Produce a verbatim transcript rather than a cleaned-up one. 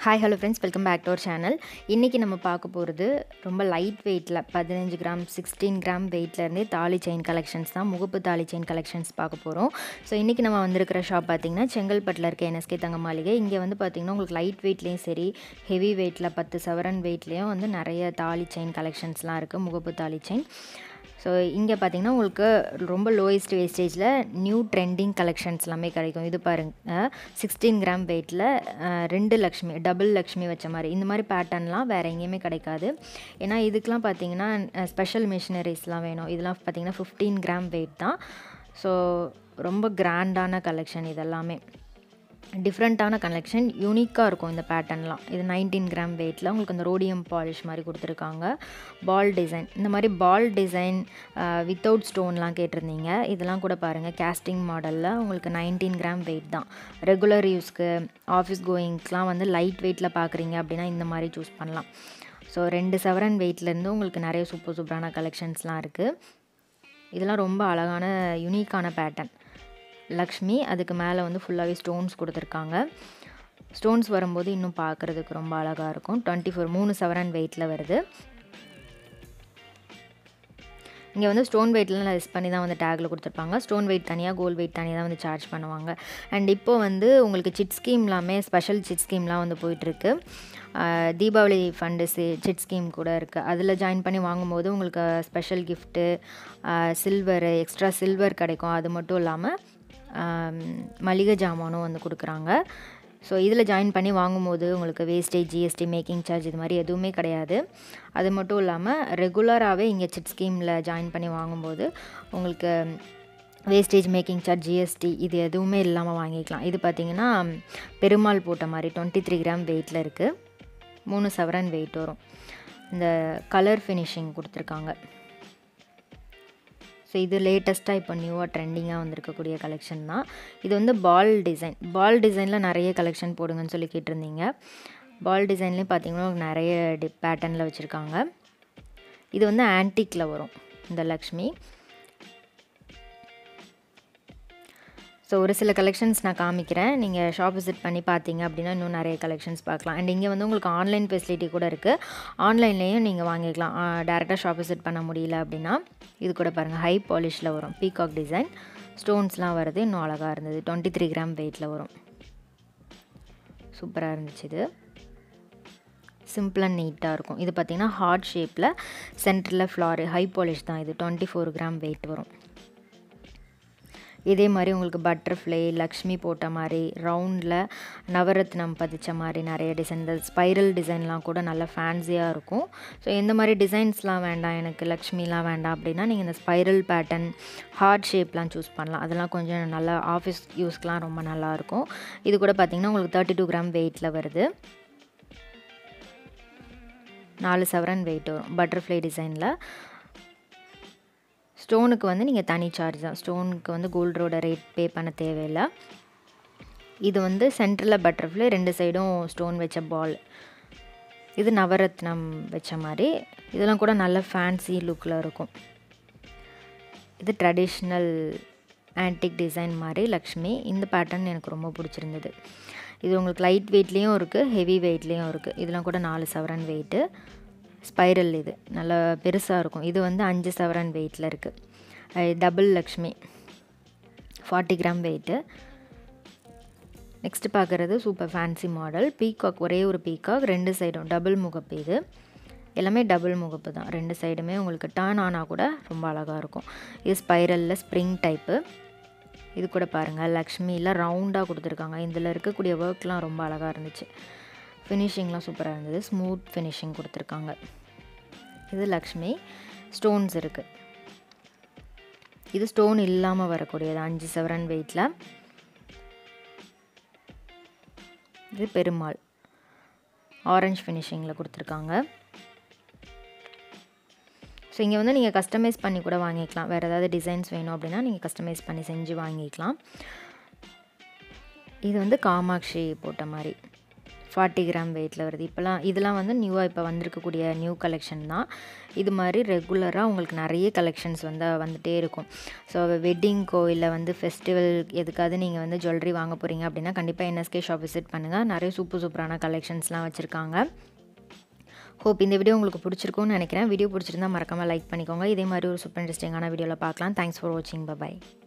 Hi, hello friends, welcome back to our channel. இன்னைக்கு நம்ம பார்க்க போறது ரொம்ப லைட் வெயிட்ல பதினைந்து கிராம் sixteen கிராம் வெயிட்ல இருந்து தாலி செயின் கலெக்ஷன்ஸ் தான் முகப்பு தாலி செயின் கலெக்ஷன்ஸ் பார்க்க போறோம். சோ இன்னைக்கு நம்ம வந்திருக்கிற ஷாப் பாத்தீங்கன்னா செங்கல்பட்டுல இருக்க N S K Thanga Maaligai. இங்க வந்து பாத்தீங்கன்னா உங்களுக்கு லைட் வெயிட்லயும் சரி ஹெவி வெயிட்ல ten சவரன் வெயிட்லயும் வந்து நிறைய தாலி செயின் கலெக்ஷன்ஸ்லாம் இருக்கு முகப்பு தாலி செயின். ஸோ இங்கே பார்த்தீங்கன்னா உங்களுக்கு ரொம்ப லோயஸ்ட் வேஸ்டேஜில் நியூ ட்ரெண்டிங் கலெக்ஷன்ஸ் எல்லாமே கிடைக்கும். இது பாருங்கள் சிக்ஸ்டீன் கிராம் வெயிட்டில் ரெண்டு லக்ஷ்மி டபுள் லக்ஷ்மி வச்ச மாதிரி இந்த மாதிரி பேட்டர்ன்லாம் வேறு எங்கேயுமே கிடைக்காது. ஏன்னா இதுக்கெலாம் பார்த்தீங்கன்னா ஸ்பெஷல் மிஷினரிஸ்லாம் வேணும். இதெல்லாம் பார்த்தீங்கன்னா ஃபிஃப்டீன் கிராம் வெயிட் தான். ஸோ ரொம்ப கிராண்டான கலெக்ஷன் இதெல்லாமே டிஃப்ரெண்ட்டான கலெக்ஷன் யூனிக்காக இருக்கும் இந்த பேட்டர்ன்லாம். இது நைன்டீன் கிராம் வெயிட்டில் உங்களுக்கு அந்த ரோடியம் பாலிஷ் மாதிரி கொடுத்துருக்காங்க. பால் டிசைன் இந்த மாதிரி பால் டிசைன் வித்தவுட் ஸ்டோன்லாம் கேட்டிருந்தீங்க. இதெல்லாம் கூட பாருங்கள் கேஸ்டிங் மாடலில் உங்களுக்கு நைன்டீன் கிராம் வெயிட் தான். ரெகுலர் யூஸ்க்கு ஆஃபீஸ் கோயிங்ஸ்லாம் வந்து லைட் வெயிட்டில் பார்க்குறீங்க அப்படின்னா இந்த மாதிரி சூஸ் பண்ணலாம். ஸோ ரெண்டு சவரன் வெயிட்லேருந்து உங்களுக்கு நிறைய சூப்பர் சூப்பரான கலெக்ஷன்ஸ்லாம் இருக்குது. இதெல்லாம் ரொம்ப அழகான யூனிக்கான பேட்டர்ன். லக்ஷ்மி அதுக்கு மேலே வந்து ஃபுல்லாகவே ஸ்டோன்ஸ் கொடுத்துருக்காங்க. ஸ்டோன்ஸ் வரும்போது இன்னும் பார்க்குறதுக்கு ரொம்ப அழகாக இருக்கும். டுவெண்ட்டி ஃபோர் மூணு சவரன் வெயிட்டில் வருது. இங்கே வந்து ஸ்டோன் வெயிட்லாம் லெஸ் பண்ணி தான் வந்து டேக்கில் கொடுத்துருப்பாங்க. ஸ்டோன் வெயிட் தனியாக கோல்ட் வெயிட் தனியாக தான் வந்து சார்ஜ் பண்ணுவாங்க. அண்ட் இப்போது வந்து உங்களுக்கு சிட் ஸ்கீம்லாமே ஸ்பெஷல் சிட் ஸ்கீம்லாம் வந்து போயிட்டுருக்கு. தீபாவளி ஃபண்டு சிட் ஸ்கீம் கூட இருக்குது. அதில் ஜாயின் பண்ணி வாங்கும்போது உங்களுக்கு special gift silver extra silver கிடைக்கும். அது மட்டும் இல்லாமல் மளிகை ஜாமானும் வந்து கொடுக்குறாங்க. ஸோ இதில் ஜாயின் பண்ணி வாங்கும்போது உங்களுக்கு வேஸ்டேஜ் ஜிஎஸ்டி மேக்கிங் சார்ஜ் இது மாதிரி எதுவுமே கிடையாது. அது மட்டும் இல்லாமல் ரெகுலராகவே இங்கே சிட் ஸ்கீமில் ஜாயின் பண்ணி வாங்கும்போது உங்களுக்கு வேஸ்டேஜ் மேக்கிங் சார்ஜ் ஜிஎஸ்டி இது எதுவுமே இல்லாமல் வாங்கிக்கலாம். இது பார்த்திங்கன்னா பெருமாள் போட்ட மாதிரி டுவெண்ட்டி த்ரீ கிராம் வெயிட்டில் இருக்குது. மூணு சவரன் வெயிட் வரும். இந்த கலர் ஃபினிஷிங் கொடுத்துருக்காங்க. ஸோ இது லேட்டஸ்ட்டாக இப்போ நியூவாக ட்ரெண்டிங்காக வந்திருக்கக்கூடிய கலெக்ஷன் தான். இது வந்து பால் டிசைன் பால் டிசைனில் நிறைய கலெக்ஷன் போடுங்கன்னு சொல்லி கேட்டிருந்தீங்க. பால் டிசைன்லேயும் பார்த்தீங்கன்னா நிறைய டி பேட்டர்னில் வச்சுருக்காங்க. இது வந்து ஆன்டிக்கில் வரும் இந்த லக்ஷ்மி. ஸோ ஒரு சில கலெக்ஷன்ஸ் நான் காமிக்கிறேன். நீங்கள் ஷாப் விசிட் பண்ணி பார்த்தீங்க அப்படின்னா இன்னும் நிறைய கலெக்ஷன்ஸ் பார்க்கலாம். அண்ட் இங்கே வந்து உங்களுக்கு ஆன்லைன் ஃபெசிலிட்டி கூட இருக்குது. ஆன்லைன்லேயும் நீங்கள் வாங்கிக்கலாம். டேரெக்டாக ஷாப் விசிட் பண்ண முடியல அப்படின்னா இது கூட பாருங்கள் ஹை பாலிஷில் வரும். பீகாக் டிசைன் ஸ்டோன்ஸ்லாம் வருது. இன்னும் அழகாக இருந்தது. டுவெண்ட்டி த்ரீ கிராம் வெயிட்டில் வரும். சூப்பராக இருந்துச்சு. இது சிம்பிள் அண்ட் நீட்டாக இருக்கும். இது பார்த்திங்கன்னா ஹார்ட் ஷேப்பில் சென்டரில் ஃப்ளார் ஹை பாலிஷ் தான். இது டுவெண்ட்டி ஃபோர் கிராம் வெயிட் வரும். இதே மாதிரி உங்களுக்கு பட்டர்ஃப்ளை லக்ஷ்மி போட்ட மாதிரி ரவுண்டில் நவரத்னம் பதிச்ச மாதிரி நிறைய டிசைன் இந்த ஸ்பைரல் டிசைன்லாம் கூட நல்லா ஃபேன்சியாக இருக்கும். ஸோ எந்த மாதிரி டிசைன்ஸ்லாம் வேண்டாம் எனக்கு லக்ஷ்மிலாம் வேண்டாம் அப்படின்னா நீங்கள் இந்த ஸ்பைரல் பேட்டர்ன் ஹார்ட் ஷேப்லாம் சூஸ் பண்ணலாம். அதெல்லாம் கொஞ்சம் நல்லா ஆஃபீஸ் யூஸ்க்கெலாம் ரொம்ப நல்லாயிருக்கும். இது கூட பார்த்திங்கன்னா உங்களுக்கு தேர்ட்டி டூ கிராம் வெயிட்டில் வருது. நாலு சவரன் வெயிட் வரும். பட்டர்ஃப்ளை டிசைனில் ஸ்டோனுக்கு வந்து நீங்கள் தனி சார்ஜ் தான். ஸ்டோனுக்கு வந்து கோல்டோட ரேட் பே பண்ண தேவையில்லை. இது வந்து சென்டரில் பட்டர்ஃப்ளை ரெண்டு சைடும் ஸ்டோன் வச்ச பால். இது நவரத்னம் வச்ச மாதிரி. இதெல்லாம் கூட நல்ல ஃபேன்சி லுக்கில் இருக்கும். இது ட்ரெடிஷ்னல் ஆன்டிக் டிசைன் மாதிரி லக்ஷ்மி. இந்த பேட்டர்ன் எனக்கு ரொம்ப பிடிச்சிருந்தது. இது உங்களுக்கு லைட் வெயிட்லேயும் இருக்குது ஹெவி வெயிட்லேயும் இருக்குது. இதெல்லாம் கூட நாலு சவரன் வெயிட்டு. ஸ்பைரல் இது நல்லா பெருசாக இருக்கும். இது வந்து அஞ்சு சவரன் வெயிட்டில் இருக்குது. Double Lakshmi forty gram weight. Next பார்க்குறது சூப்பர் ஃபேன்சி மாடல் பீகாக். ஒரே ஒரு பீகாக் ரெண்டு சைடும் டபுள் முகப்பு. இது எல்லாமே டபுள் முகப்பு தான். ரெண்டு சைடுமே உங்களுக்கு டர்ன் ஆனால் கூட ரொம்ப அழகாக இருக்கும். இது ஸ்பைரலில் ஸ்ப்ரிங் டைப்பு. இது கூட பாருங்கள் லக்ஷ்மியில் ரவுண்டாக கொடுத்துருக்காங்க. இதில் இருக்கக்கூடிய ஒர்க்லாம் ரொம்ப அழகாக இருந்துச்சு. ஃபினிஷிங்லாம் சூப்பராக இருந்தது. ஸ்மூத் ஃபினிஷிங் கொடுத்துருக்காங்க. இது லக்ஷ்மி ஸ்டோன்ஸ் இருக்குது. இது ஸ்டோன் இல்லாமல் வரக்கூடியது அஞ்சு சவரன் வெயிட்டில். இது பெருமாள் ஆரஞ்ச் ஃபினிஷிங்கில் கொடுத்துருக்காங்க. ஸோ இங்கே வந்து நீங்கள் கஸ்டமைஸ் பண்ணி கூட வாங்கிக்கலாம். வேறு ஏதாவது டிசைன்ஸ் வேணும் அப்படின்னா நீங்கள் கஸ்டமைஸ் பண்ணி செஞ்சு வாங்கிக்கலாம். இது வந்து காமாட்சி போட்ட மாதிரி ஃபார்ட்டி கிராம் வெயிட்டில் வருது. இப்போலாம் இதெல்லாம் வந்து நியூவாக இப்போ வந்திருக்கக்கூடிய நியூ கலெக்ஷன் தான். இது மாதிரி ரெகுலராக உங்களுக்கு நிறைய கலெக்ஷன்ஸ் வந்து வந்துகிட்டே இருக்கும். ஸோ வெட்டிங்க்கோ இல்லை வந்து ஃபெஸ்டிவல் எதுக்காவது நீங்கள் வந்து ஜுவல்லரி வாங்க போகிறீங்க அப்படின்னா கண்டிப்பாக என்எஸ்கே ஷாப் விசிட் பண்ணுங்கள். நிறைய சூப்பர் சூப்பரான கலெக்ஷன்ஸ்லாம் வச்சுருக்காங்க. ஹோப் இந்த வீடியோ உங்களுக்கு பிடிச்சிருக்கும்னு நினைக்கிறேன். வீடியோ பிடிச்சிருந்தா மறக்காமல் லைக் பண்ணிக்கோங்க. இதே மாதிரி ஒரு சூப்பர் இன்ட்ரெஸ்டிங்கான வீடியோவில் பார்க்கலாம். தேங்க்ஸ் ஃபார் வாட்சிங். பை.